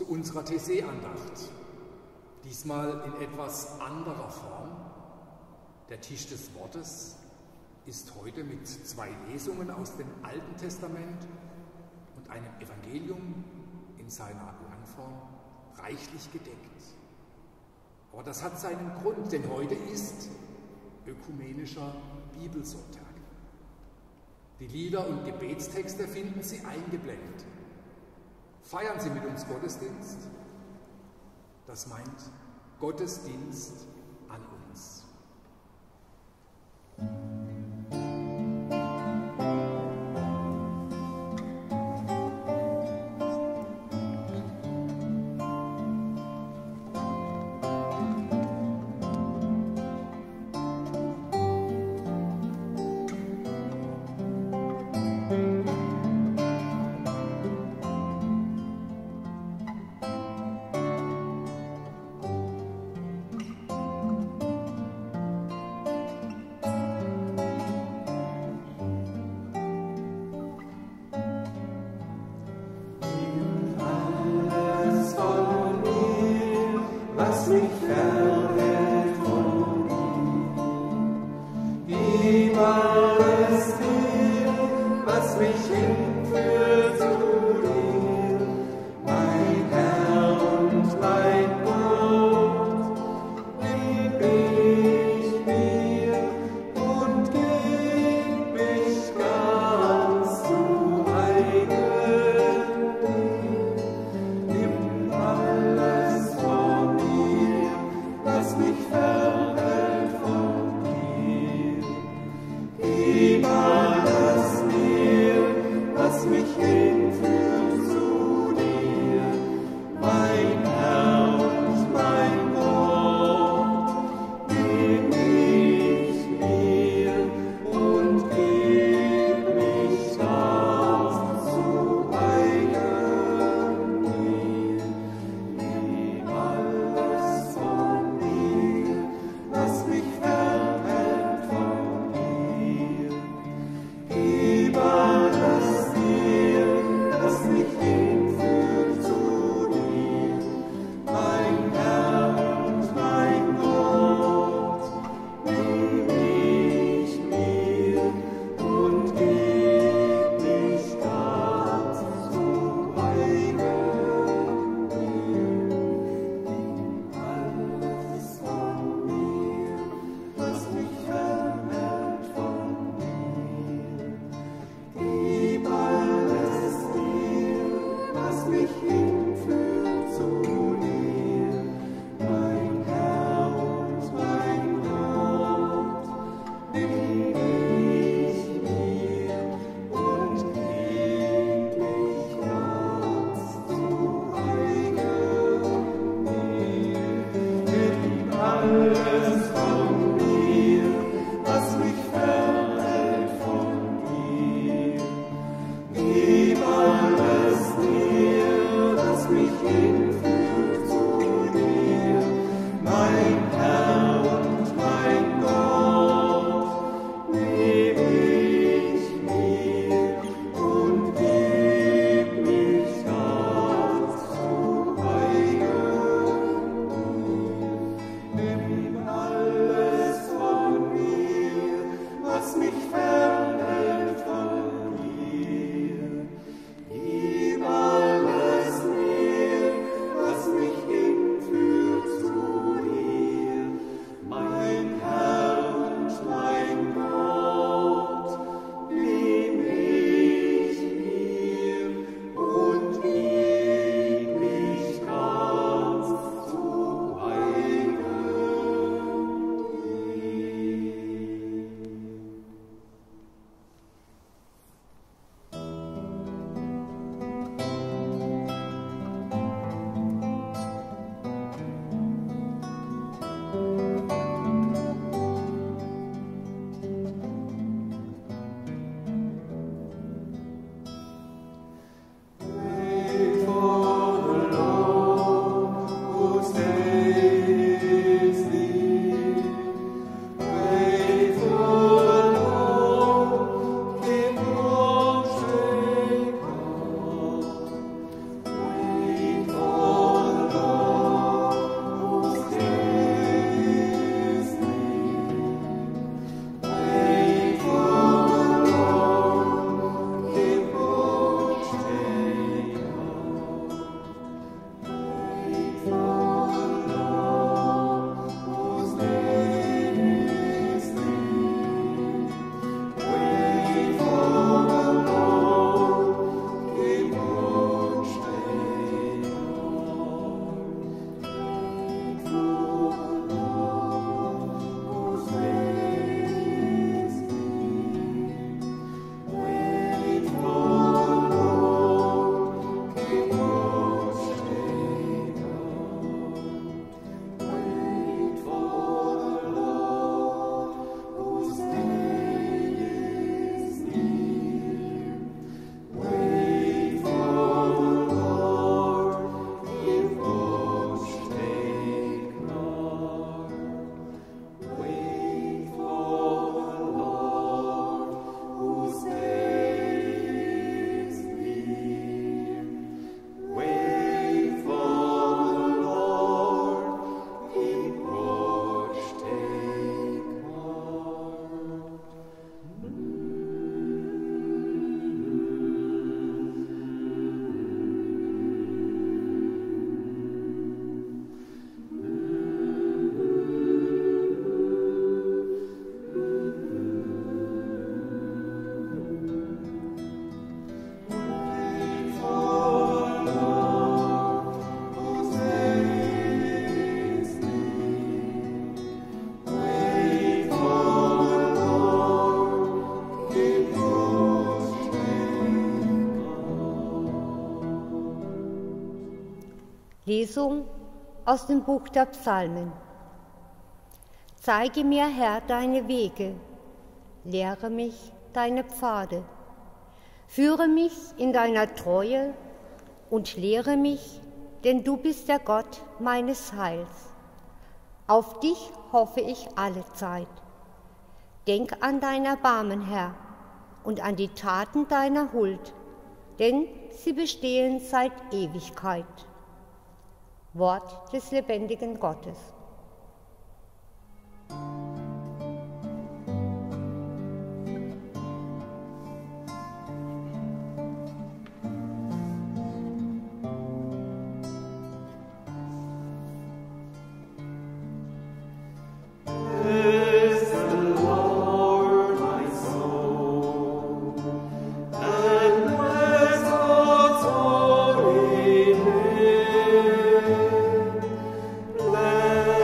zu unserer TC-Andacht. Diesmal in etwas anderer Form. Der Tisch des Wortes ist heute mit 2 Lesungen aus dem Alten Testament und einem Evangelium in seiner Langform reichlich gedeckt. Aber das hat seinen Grund, denn heute ist ökumenischer Bibelsonntag. Die Lieder und Gebetstexte finden Sie eingeblendet. Feiern Sie mit uns Gottesdienst? Das meint Gottesdienst an uns. Alles Lesung aus dem Buch der Psalmen. Zeige mir, Herr, deine Wege, lehre mich deine Pfade. Führe mich in deiner Treue und lehre mich, denn du bist der Gott meines Heils. Auf dich hoffe ich alle Zeit. Denk an dein Erbarmen, Herr, und an die Taten deiner Huld, denn sie bestehen seit Ewigkeit. Wort des lebendigen Gottes. Let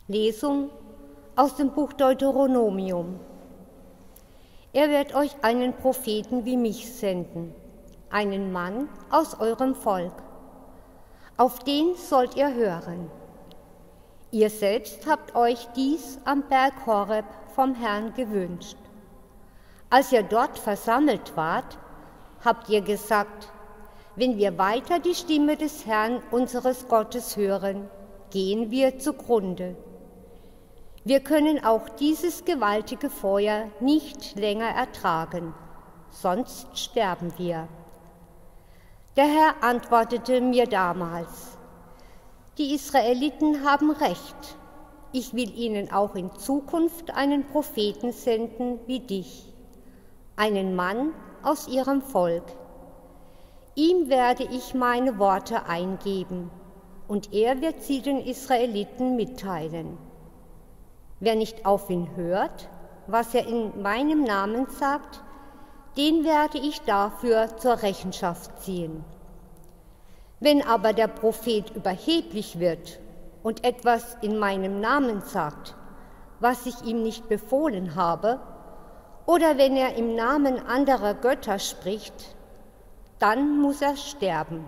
Lesung aus dem Buch Deuteronomium. Er wird euch einen Propheten wie mich senden, einen Mann aus eurem Volk. Auf den sollt ihr hören. Ihr selbst habt euch dies am Berg Horeb vom Herrn gewünscht. Als ihr dort versammelt wart, habt ihr gesagt, wenn wir weiter die Stimme des Herrn unseres Gottes hören, gehen wir zugrunde. Wir können auch dieses gewaltige Feuer nicht länger ertragen, sonst sterben wir. Der Herr antwortete mir damals, die Israeliten haben recht, ich will ihnen auch in Zukunft einen Propheten senden wie dich, einen Mann aus ihrem Volk. Ihm werde ich meine Worte eingeben, und er wird sie den Israeliten mitteilen. Wer nicht auf ihn hört, was er in meinem Namen sagt, den werde ich dafür zur Rechenschaft ziehen. Wenn aber der Prophet überheblich wird und etwas in meinem Namen sagt, was ich ihm nicht befohlen habe, oder wenn er im Namen anderer Götter spricht, dann muss er sterben.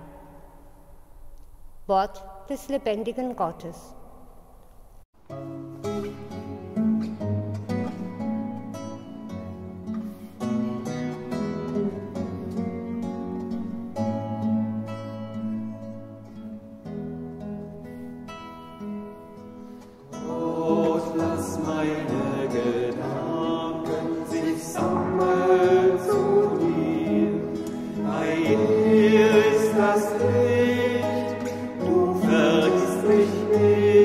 Wort des lebendigen Gottes. Das Licht, du vergisst mich nicht.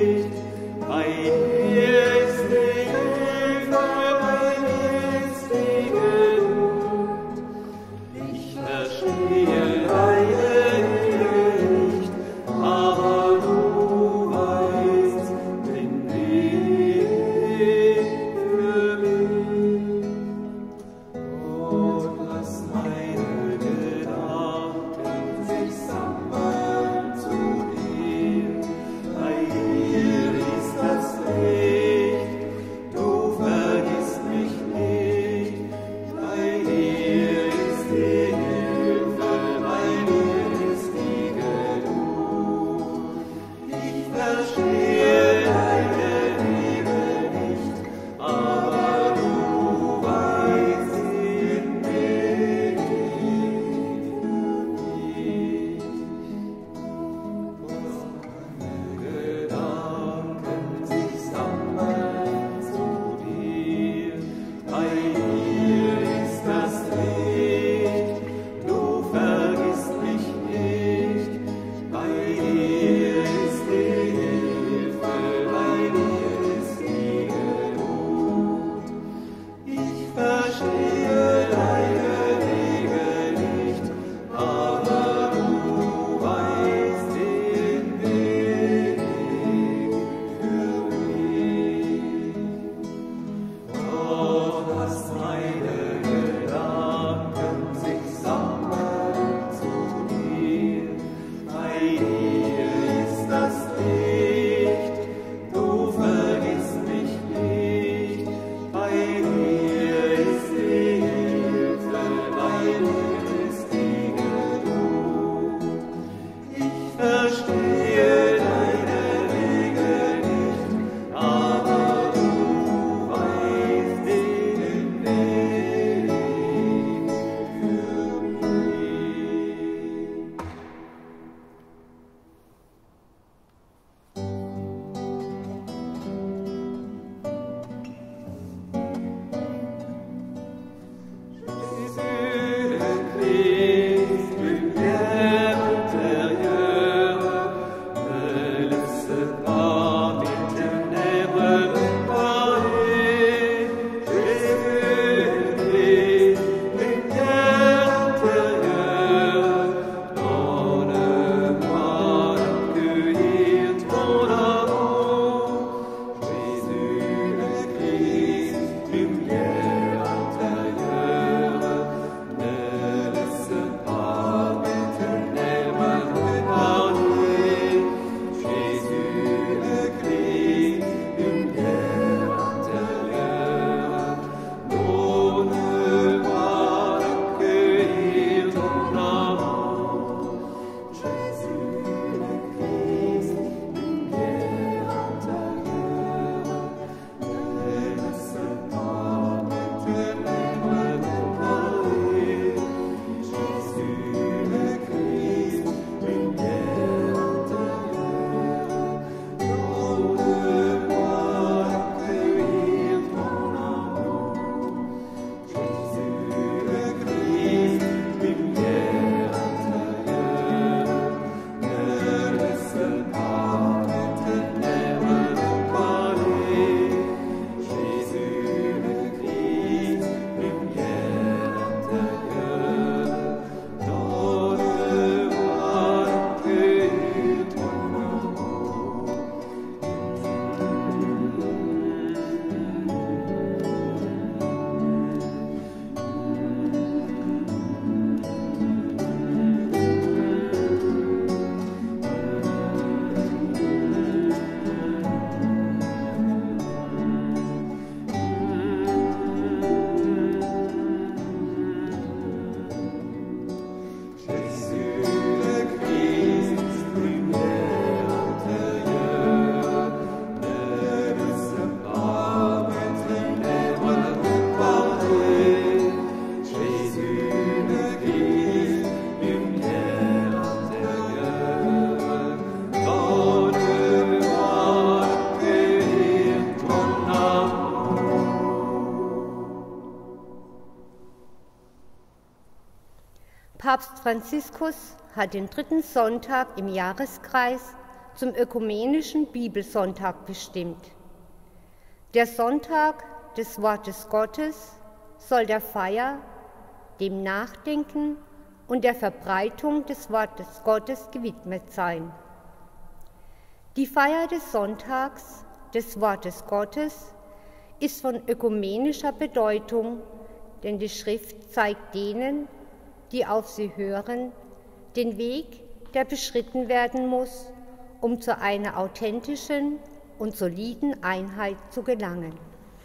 Franziskus hat den 3. Sonntag im Jahreskreis zum ökumenischen Bibelsonntag bestimmt. Der Sonntag des Wortes Gottes soll der Feier, dem Nachdenken und der Verbreitung des Wortes Gottes gewidmet sein. Die Feier des Sonntags des Wortes Gottes ist von ökumenischer Bedeutung, denn die Schrift zeigt denen, die auf sie hören, den Weg, der beschritten werden muss, um zu einer authentischen und soliden Einheit zu gelangen.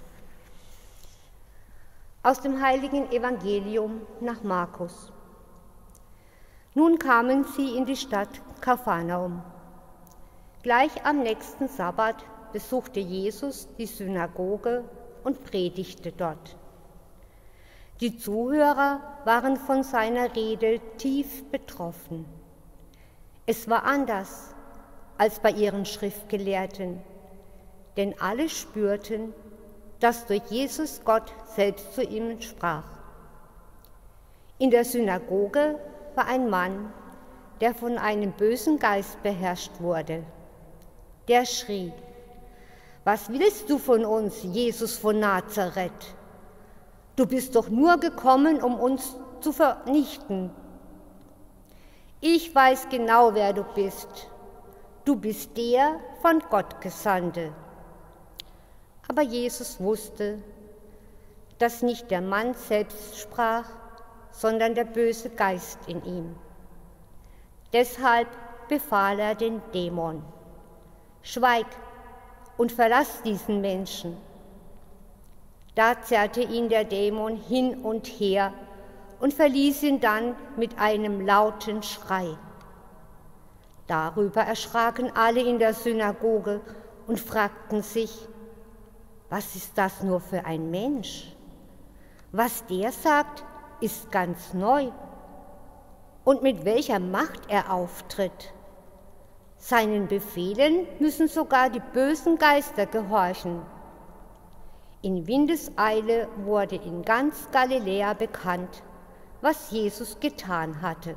Aus dem heiligen Evangelium nach Markus. Nun kamen sie in die Stadt Kapharnaum. Gleich am nächsten Sabbat besuchte Jesus die Synagoge und predigte dort. Die Zuhörer waren von seiner Rede tief betroffen. Es war anders als bei ihren Schriftgelehrten, denn alle spürten, dass durch Jesus Gott selbst zu ihnen sprach. In der Synagoge war ein Mann, der von einem bösen Geist beherrscht wurde. Der schrie: Was willst du von uns, Jesus von Nazareth? Du bist doch nur gekommen, um uns zu vernichten. Ich weiß genau, wer du bist. Du bist der von Gott Gesandte. Aber Jesus wusste, dass nicht der Mann selbst sprach, sondern der böse Geist in ihm. Deshalb befahl er den Dämon: Schweig und verlass diesen Menschen. Da zerrte ihn der Dämon hin und her und verließ ihn dann mit einem lauten Schrei. Darüber erschraken alle in der Synagoge und fragten sich: Was ist das nur für ein Mensch? Was der sagt, ist ganz neu. Und mit welcher Macht er auftritt. Seinen Befehlen müssen sogar die bösen Geister gehorchen. In Windeseile wurde in ganz Galiläa bekannt, was Jesus getan hatte.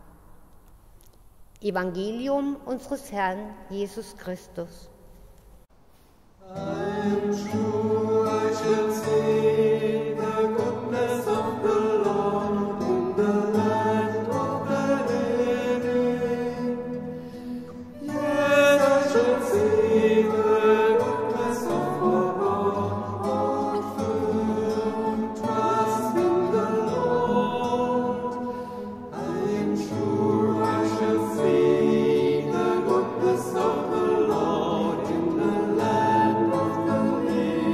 Evangelium unseres Herrn Jesus Christus. I'm true, I shall see the goodness of the Lord in the land of the living. Yes, I shall see the goodness of the Lord, firm trust in the Lord. I am sure I shall see the goodness of the Lord in the land of the living.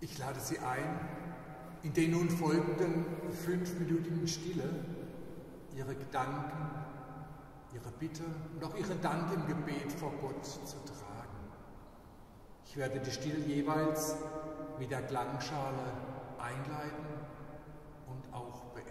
Ich lade Sie ein, in den nun folgenden 5-minütigen Stille Ihre Gedanken, Ihre Bitte und auch Ihren Dank im Gebet vor Gott zu tragen. Ich werde die Stille jeweils mit der Klangschale einleiten und auch beenden.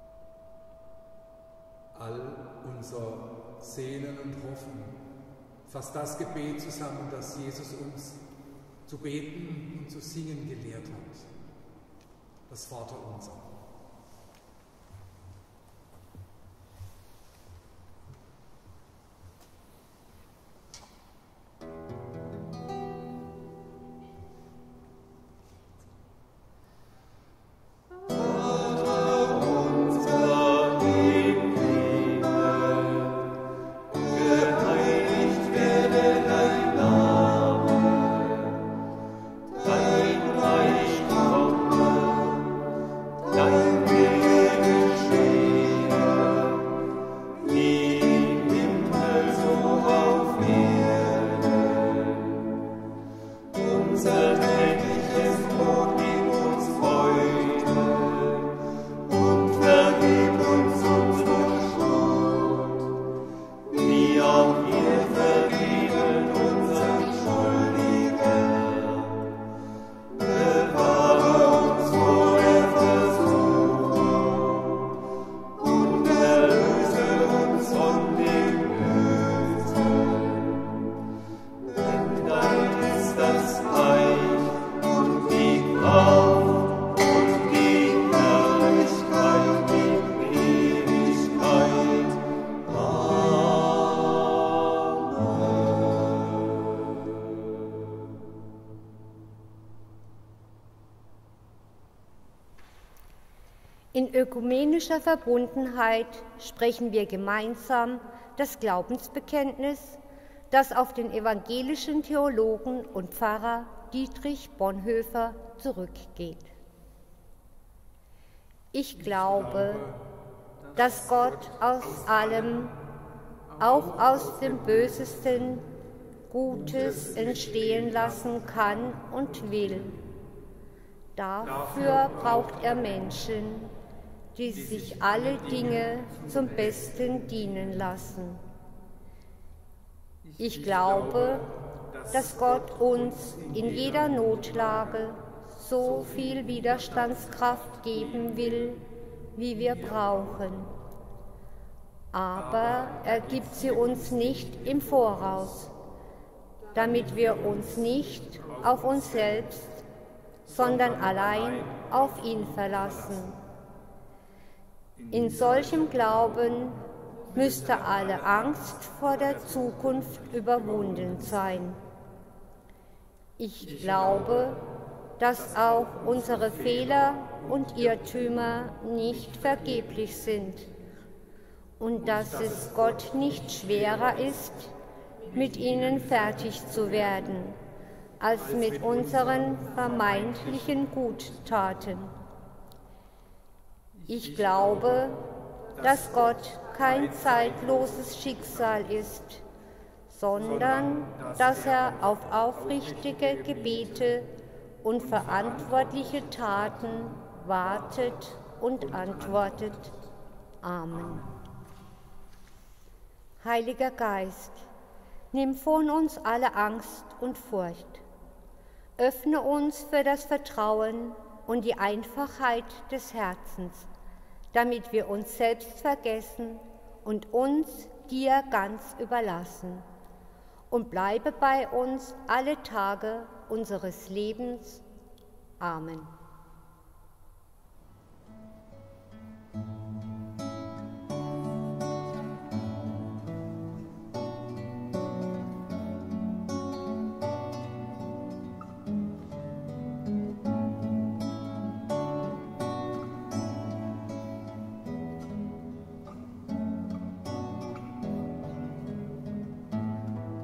all unser Sehnen und Hoffen fasst das Gebet zusammen, das Jesus uns zu beten und zu singen gelehrt hat. Das Vaterunser. In ökumenischer Verbundenheit sprechen wir gemeinsam das Glaubensbekenntnis, das auf den evangelischen Theologen und Pfarrer Dietrich Bonhoeffer zurückgeht. Ich glaube, dass Gott aus allem, auch aus dem Bösesten, Gutes entstehen lassen kann und will. Dafür braucht er Menschen, die sich alle Dinge zum Besten dienen lassen. Ich glaube, dass Gott uns in jeder Notlage so viel Widerstandskraft geben will, wie wir brauchen. Aber er gibt sie uns nicht im Voraus, damit wir uns nicht auf uns selbst, sondern allein auf ihn verlassen. In solchem Glauben müsste alle Angst vor der Zukunft überwunden sein. Ich glaube, dass auch unsere Fehler und Irrtümer nicht vergeblich sind und dass es Gott nicht schwerer ist, mit ihnen fertig zu werden, als mit unseren vermeintlichen Guttaten. Ich glaube, dass Gott kein zeitloses Schicksal ist, sondern dass er auf aufrichtige Gebete und verantwortliche Taten wartet und antwortet. Amen. Heiliger Geist, nimm von uns alle Angst und Furcht. Öffne uns für das Vertrauen und die Einfachheit des Herzens, damit wir uns selbst vergessen und uns dir ganz überlassen. Und bleibe bei uns alle Tage unseres Lebens. Amen.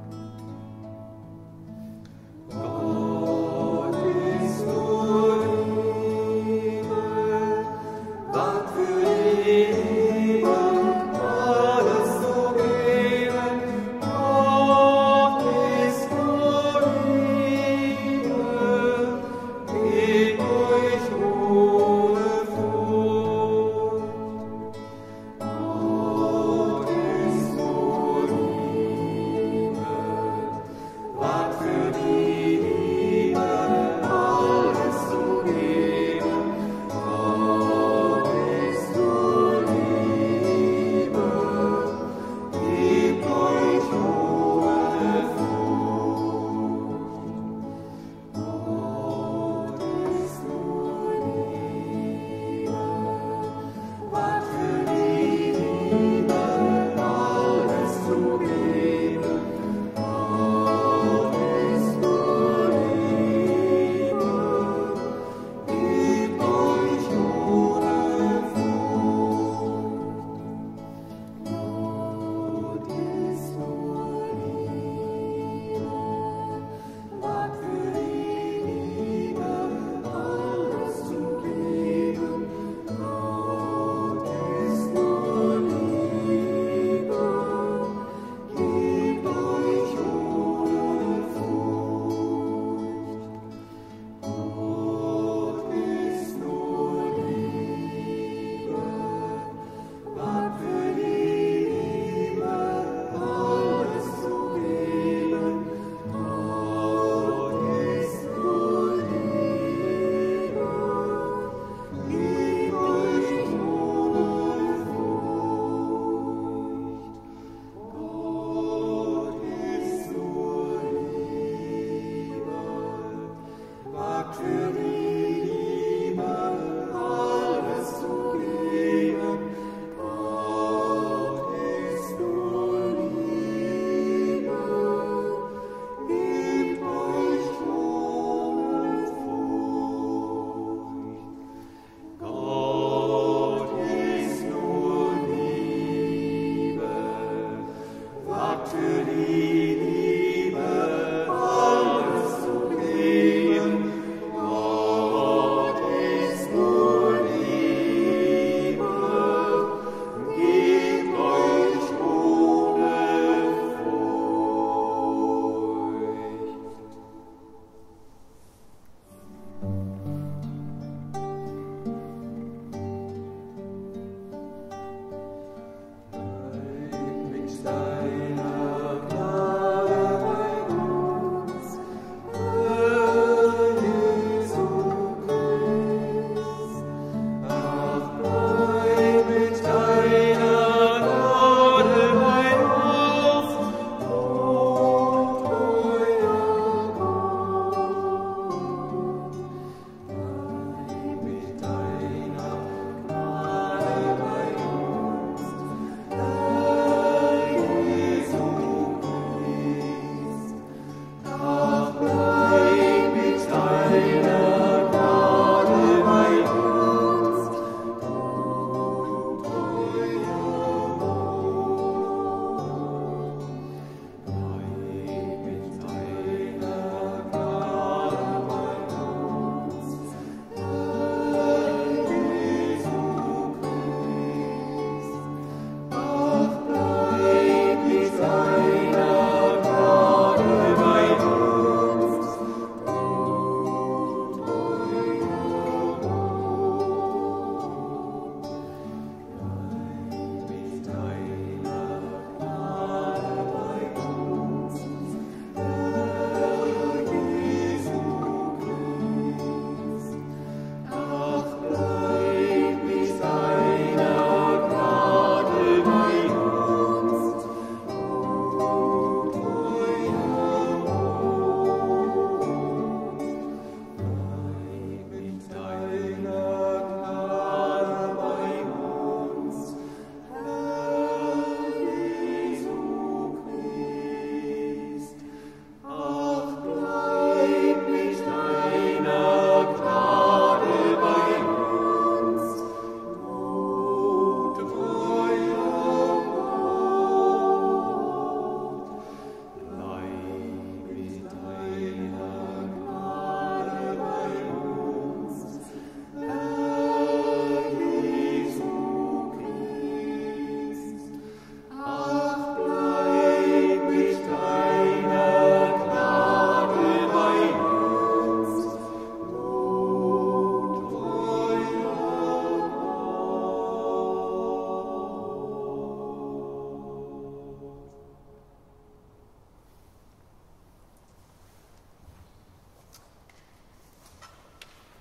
Gott ist gut.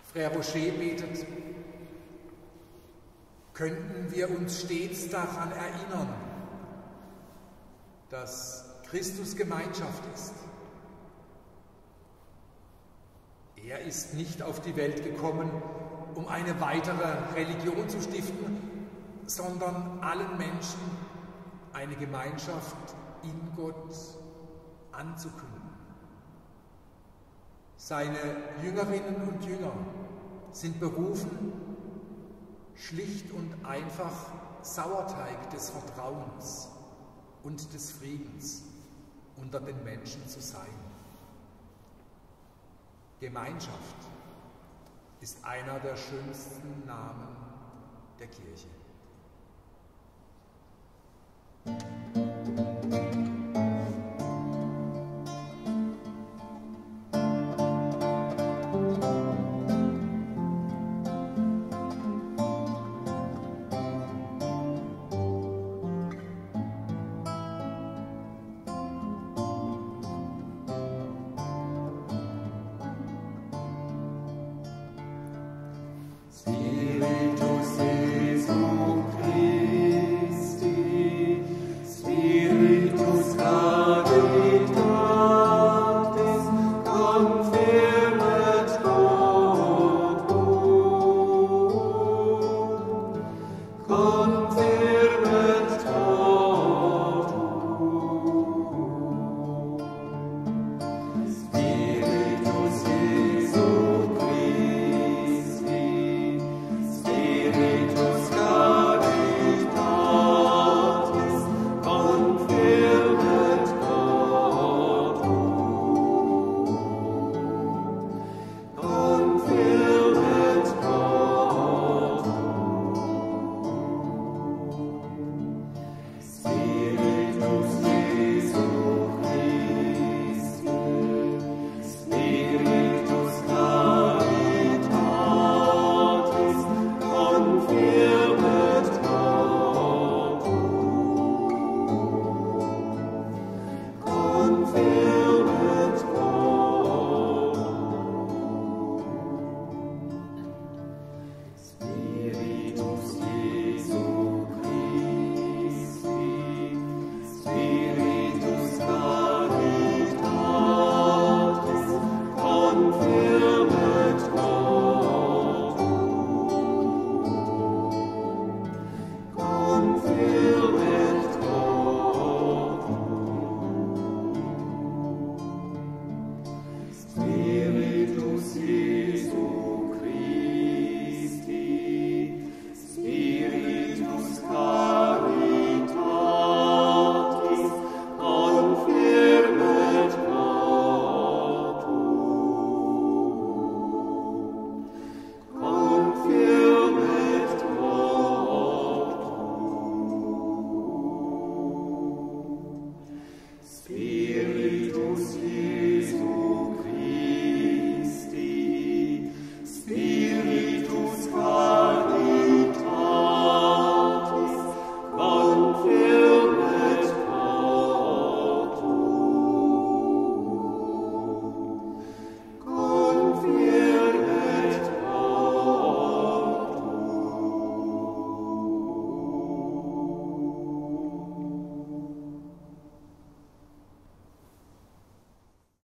Frère Rocher betet: Könnten wir uns stets daran erinnern, dass Christus Gemeinschaft ist. Er ist nicht auf die Welt gekommen, um eine weitere Religion zu stiften, sondern allen Menschen eine Gemeinschaft in Gott anzukündigen. Seine Jüngerinnen und Jünger sind berufen, schlicht und einfach Sauerteig des Vertrauens und des Friedens unter den Menschen zu sein. Gemeinschaft ist einer der schönsten Namen der Kirche. Spiritus